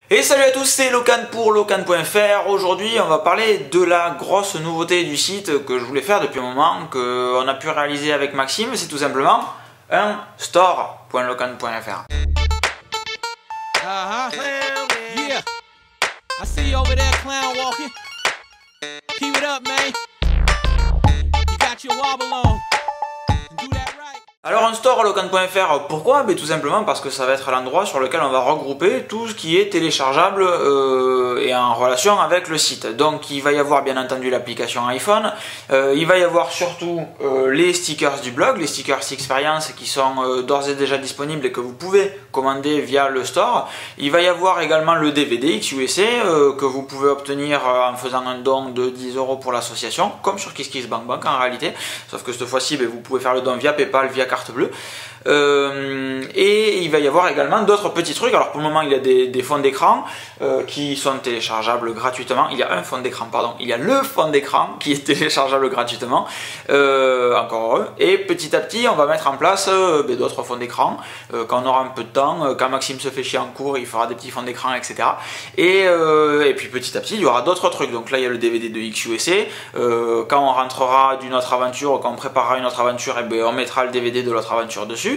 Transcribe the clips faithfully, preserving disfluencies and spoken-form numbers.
Et salut à tous, c'est Locan pour Locan point F R. Aujourd'hui, on va parler de la grosse nouveauté du site que je voulais faire depuis un moment, qu'on a pu réaliser avec Maxime. C'est tout simplement un store point locan point F R. Uh-huh. Yeah. I see you over there, clown walking. Keep it up, man. You got your wobble on. Do that right. Alors un store Locan point F R, pourquoi? Ben, tout simplement parce que ça va être l'endroit sur lequel on va regrouper tout ce qui est téléchargeable euh, et en relation avec le site. Donc il va y avoir bien entendu l'application iPhone, euh, il va y avoir surtout euh, les stickers du blog, les stickers Experience qui sont euh, d'ores et déjà disponibles et que vous pouvez commander via le store. Il va y avoir également le D V D X U S C euh, que vous pouvez obtenir euh, en faisant un don de dix euros pour l'association, comme sur KissKissBankBank en réalité, sauf que cette fois-ci ben, vous pouvez faire le don via PayPal, via carte bleue. Euh, et il va y avoir également d'autres petits trucs. Alors pour le moment il y a des, des fonds d'écran euh, qui sont téléchargeables gratuitement. Il y a un fond d'écran, pardon, il y a le fond d'écran qui est téléchargeable gratuitement, euh, encore heureux. Et petit à petit on va mettre en place euh, ben, d'autres fonds d'écran euh, quand on aura un peu de temps, euh, quand Maxime se fait chier en cours il fera des petits fonds d'écran, etc. Et, euh, et puis petit à petit il y aura d'autres trucs. Donc là il y a le D V D de X U S C, euh, quand on rentrera d'une autre aventure, quand on préparera une autre aventure, et ben, on mettra le D V D de l'autre aventure dessus.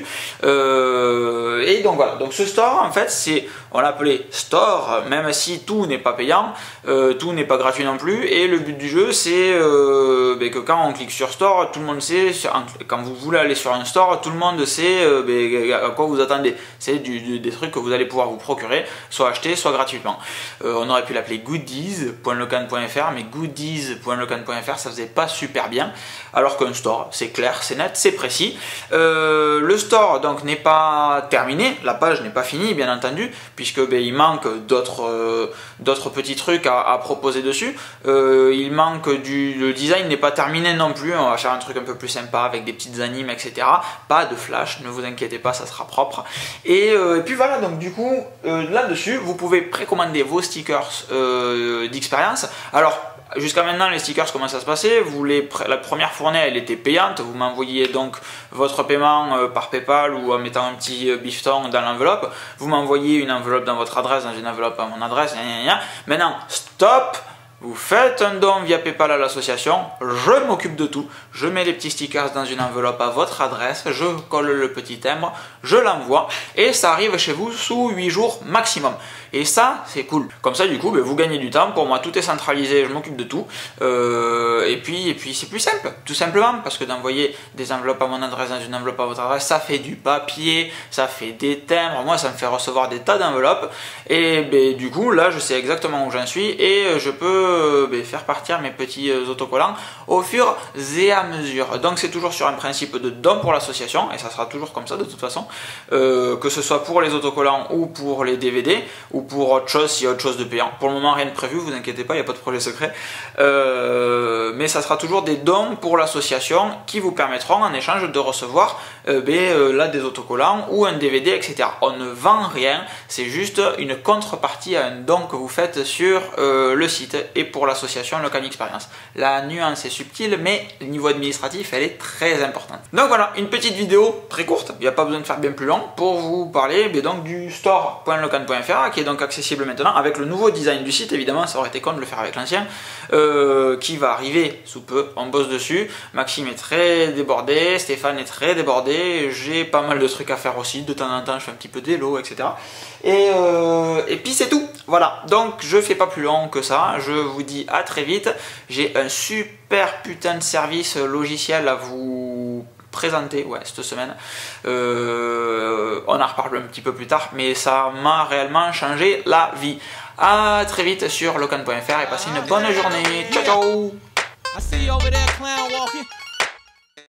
Euh, et donc voilà, donc ce store en fait c'est, on l'a appelé store même si tout n'est pas payant, euh, tout n'est pas gratuit non plus, et le but du jeu c'est euh, ben, que quand on clique sur store, tout le monde sait, quand vous voulez aller sur un store, tout le monde sait euh, ben, à quoi vous attendez. C'est du, du, des trucs que vous allez pouvoir vous procurer, soit acheter, soit gratuitement. Euh, on aurait pu l'appeler goodies point locan point F R, mais goodies point locan point F R ça faisait pas super bien, alors qu'un store c'est clair, c'est net, c'est précis. Euh, le store donc n'est pas terminé, la page n'est pas finie bien entendu, puisque ben, il manque d'autres euh, d'autres petits trucs à, à proposer dessus. Euh, il manque du, le design n'est pas terminé non plus, on va faire un truc un peu plus sympa avec des petites animes, et cetera. Pas de flash, ne vous inquiétez pas, ça sera propre. Et, euh, et puis voilà, donc du coup euh, là-dessus vous pouvez précommander vos stickers euh, d'expérience. Alors jusqu'à maintenant, les stickers, comment ça se passait? Vous les, la première fournée, elle était payante. Vous m'envoyiez donc votre paiement euh, par PayPal ou en mettant un petit euh, bifton dans l'enveloppe. Vous m'envoyez une enveloppe dans votre adresse, dans une enveloppe à mon adresse. Gna gna gna. Maintenant, stop! Vous faites un don via PayPal à l'association, je m'occupe de tout, je mets les petits stickers dans une enveloppe à votre adresse, je colle le petit timbre, je l'envoie et ça arrive chez vous sous huit jours maximum. Et ça, c'est cool. Comme ça, du coup, ben, vous gagnez du temps. Pour moi, tout est centralisé, je m'occupe de tout. Euh, et puis, et puis c'est plus simple, tout simplement, parce que d'envoyer des enveloppes à mon adresse dans une enveloppe à votre adresse, ça fait du papier, ça fait des timbres. Moi, ça me fait recevoir des tas d'enveloppes. Et ben, du coup, là, je sais exactement où j'en suis et je peux ben, faire partir mes petits autocollants au fur et à mesure. Donc, c'est toujours sur un principe de don pour l'association et ça sera toujours comme ça de toute façon, euh, que ce soit pour les autocollants ou pour les D V D ou pour autre chose, s'il y a autre chose de payant. Pour le moment, rien de prévu, vous inquiétez pas, il n'y a pas de projet secret. Euh, mais ça sera toujours des dons pour l'association qui vous permettront en échange de recevoir euh, ben, euh, là des autocollants ou un D V D, et cetera. On ne vend rien, c'est juste une contrepartie à un don que vous faites sur euh, le site et pour l'association Locan Experience. La nuance est subtile, mais le niveau administratif, elle est très importante. Donc voilà, une petite vidéo très courte, il n'y a pas besoin de faire bien plus long, pour vous parler ben, donc, du store point locan point F R qui est donc accessible maintenant avec le nouveau design du site. Évidemment ça aurait été con de le faire avec l'ancien, euh, qui va arriver sous peu, on bosse dessus. Maxime est très débordé, Stéphane est très débordé, j'ai pas mal de trucs à faire aussi, de temps en temps je fais un petit peu d'élo, et cetera. Et, euh, et puis c'est tout, voilà, donc je fais pas plus long que ça, je vous dis à très vite. J'ai un super putain de service logiciel à vous présenté ouais, cette semaine. Euh, on en reparle un petit peu plus tard, mais ça m'a réellement changé la vie. À très vite sur locan point F R et passez une bonne journée. Ciao ciao.